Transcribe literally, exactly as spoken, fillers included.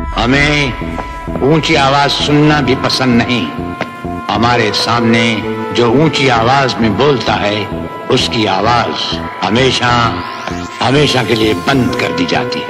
हमें ऊंची आवाज सुनना भी पसंद नहीं। हमारे सामने जो ऊंची आवाज में बोलता है उसकी आवाज हमेशा हमेशा के लिए बंद कर दी जाती है।